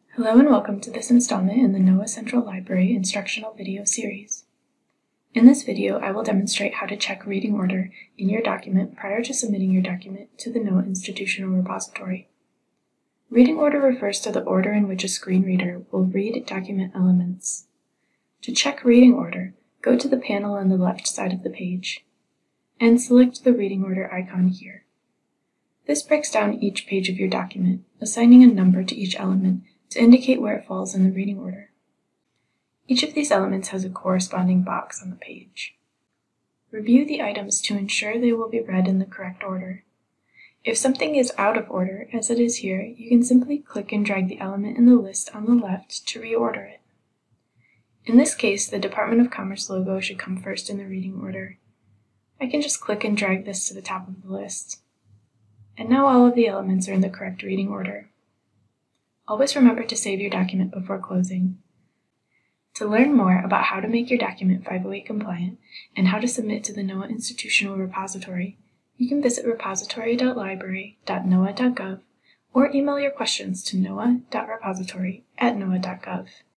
Hello and welcome to this installment in the NOAA Central Library instructional video series. In this video, I will demonstrate how to check reading order in your document prior to submitting your document to the NOAA Institutional Repository. Reading order refers to the order in which a screen reader will read document elements. To check reading order, go to the panel on the left side of the page and select the reading order icon here. This breaks down each page of your document, assigning a number to each element to indicate where it falls in the reading order. Each of these elements has a corresponding box on the page. Review the items to ensure they will be read in the correct order. If something is out of order, as it is here, you can simply click and drag the element in the list on the left to reorder it. In this case, the Department of Commerce logo should come first in the reading order. I can just click and drag this to the top of the list. And now all of the elements are in the correct reading order. Always remember to save your document before closing. To learn more about how to make your document 508 compliant and how to submit to the NOAA Institutional Repository, you can visit repository.library.noaa.gov or email your questions to noaa.repository@noaa.gov.